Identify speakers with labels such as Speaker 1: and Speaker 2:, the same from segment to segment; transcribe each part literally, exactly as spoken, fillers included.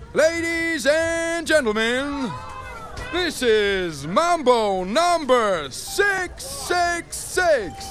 Speaker 1: Ladies and gentlemen, this is Mambo number six six six.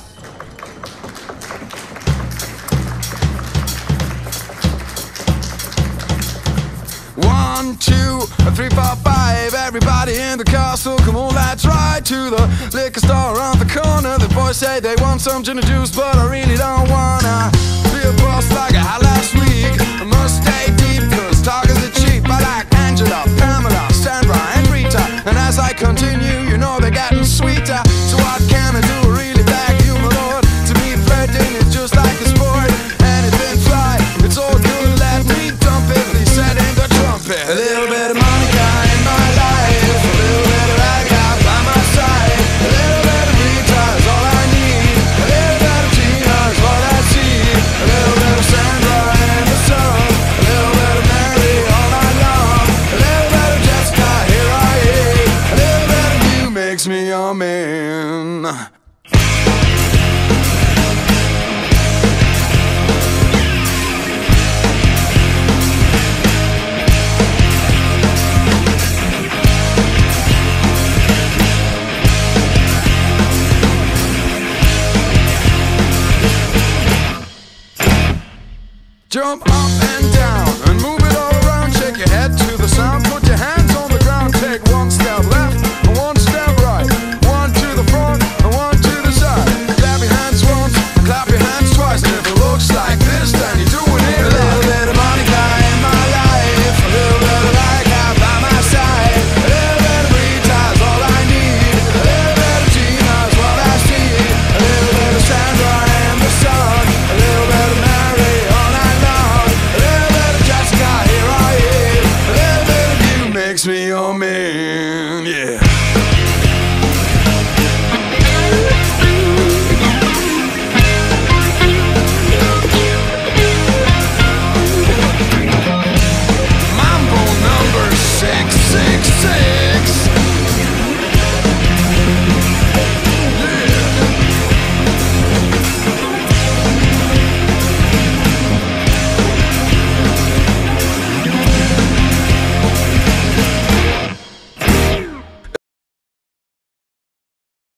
Speaker 1: One, two, three, four, five. Everybody in the castle, come on, let's ride to the liquor store on the corner. The boys say they want some gin and juice, but I really don't wanna be a boss like I had last week. I must stay deep, cause talkers are cheap. I like Angela, Pamela, Sandra, and Rita. And as I continue, you know they're getting sweeter. So what can I do? I really beg you, my lord. To me, flirting is just like a sport. Anything fly, it's all good, let me dump it. He said in the trumpet. A little bit of Monica in my life, a little bit of Aga by my side, a little bit of Rita is all I need, a little bit of Tina is what I see, a little bit of Sandra in the sun, a little bit of Mary all night long, a little bit of Jessica, here I am, a little bit of you makes me your man. Jump